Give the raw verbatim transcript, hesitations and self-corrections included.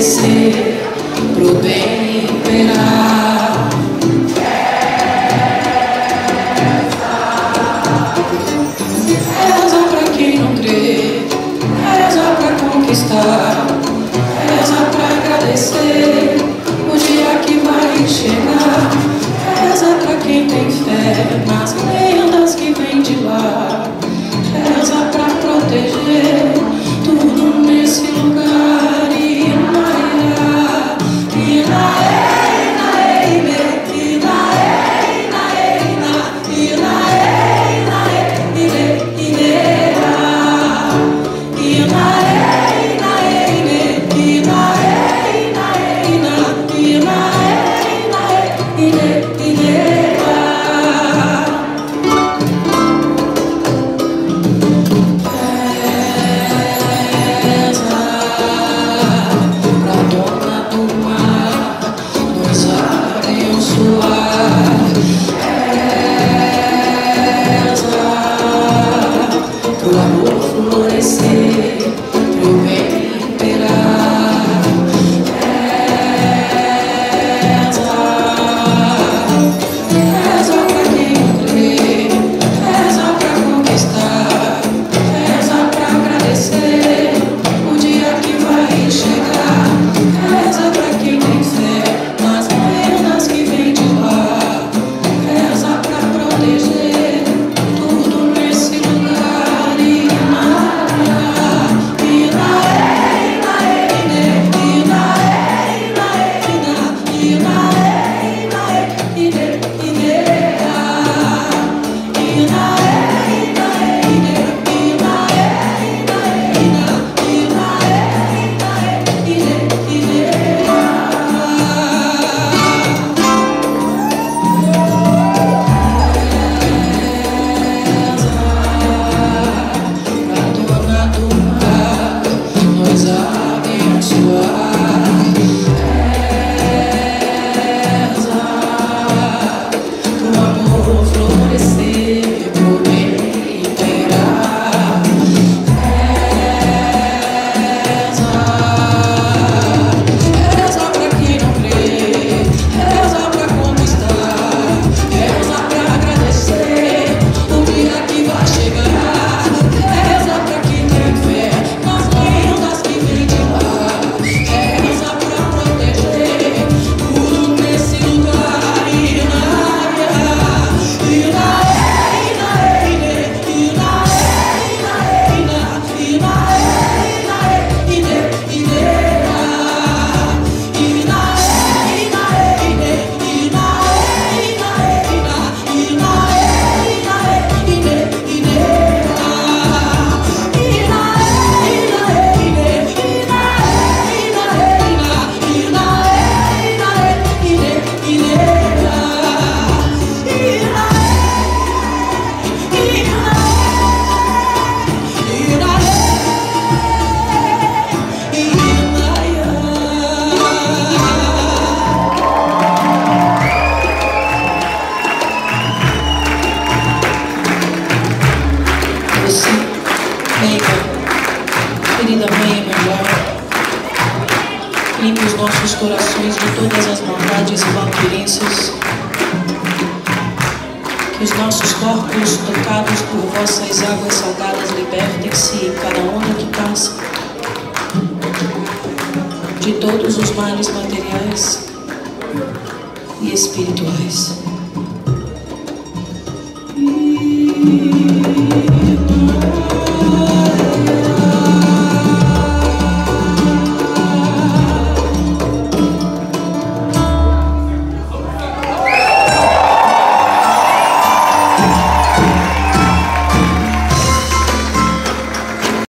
florescer, pro bem imperar. Reza pra quem não crê, reza pra conquistar, reza pra agradecer o dia que vai chegar. Reza pra quem tem fé nas lendas que vem de lá. Reza pra proteger tudo nesse lugar. E na e na e na e e na e na e na e na e na e e e e na e na e e na e na e na e na e e e pro amor florescer, pro bem imperar. Reza, reza pra quem não crê, reza pra conquistar, reza pra agradecer o dia que vai chegar. Reza pra quem tem fé nas lendas que vem de lá. Reza pra proteger tudo nesse lugar. Querida Mãe Emanjá, limpe os nossos corações de todas as maldades e vampirências. Que os nossos corpos, tocados por vossas águas salgadas, libertem-se em cada onda que passa de todos os males materiais e espirituais.